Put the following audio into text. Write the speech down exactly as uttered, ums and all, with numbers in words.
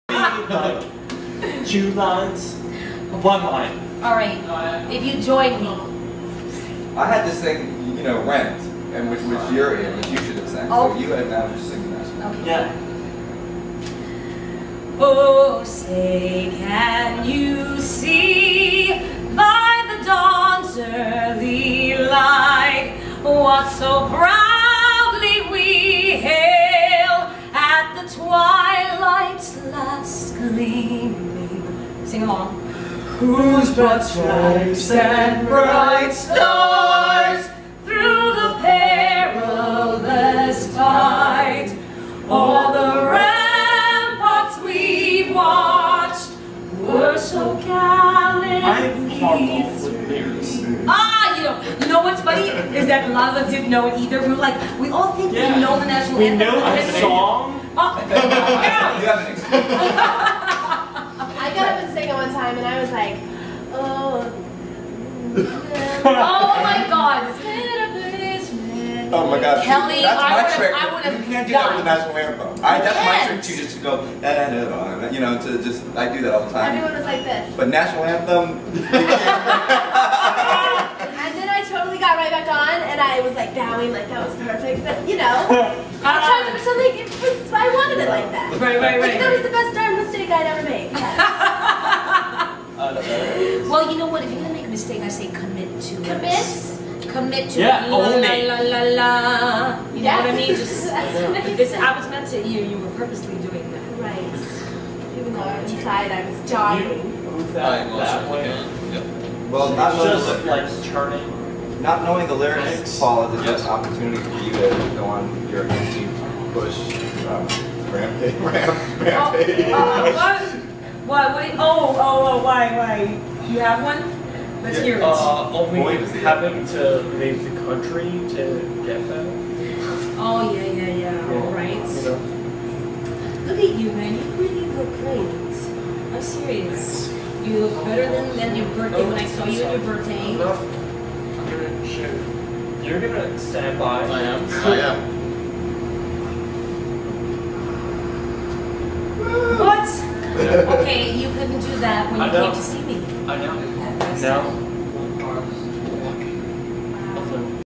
Like two lines, one line. All right. If you join me. I had this thing, you know, Rent, and which was your in, which you should have sang. Oh. So you and I would just sing the next one. Okay. Yeah. Oh, say, can you see by the dawn's early light what so proudly we hail at the twilight's last gleaming? Sing along. Whose broad stripes and bright stars through the perilous fight, all the ramparts we watched were so gallantly. I'm horrible with lyrics. Ah, you know, you know what's funny is that a lot of us didn't know it either. We were like, we all think Yeah. we know the national We anthem. know the song. Oh, You have an excuse. I got up and sang it one time, and I was like, oh. oh my God. Oh my God. Kelly, that's I my would've- trick. I would've You can't do that with the national anthem. I, that's my can't. trick too, just to go, da, da, da, da, you know, to just, I do that all the time. Everyone was like this. But national anthem, And then I totally got right back on, and I was like bowing like that was perfect. But you know, I tried to pretend like it was, I wanted it like that. Right, right, right. Like that was the best darn mistake I'd ever made. Well, you know what? If you're gonna make a mistake, I say commit to it. Commit? Commit to Yeah, it. own la, it. la la la. You know what I mean? Just Yes. this. I was meant to. You. You were purposely doing that. Right. Even though inside I was jogging. Move that, that way. well, not knowing, Just the, like turning. not knowing the lyrics, Thanks. Paul, is Yes. just an opportunity for you to go on your anti-push um, rampage. Ramp, rampage. Oh, uh, what? What? What? Oh, oh, oh, why, why? You have one? Let's Yeah, hear it. Uh, only Boy, was the- having to leave the country to get that. Oh, yeah, yeah, yeah. All right. You know. Look at you, man. You really look great. I'm serious. You look better than, than your birthday when I saw you on your birthday. Enough. I'm gonna shoot. You're gonna stand by. I am. I am. What? Okay, you couldn't do that when I you know. came to see me. I know. That's Now,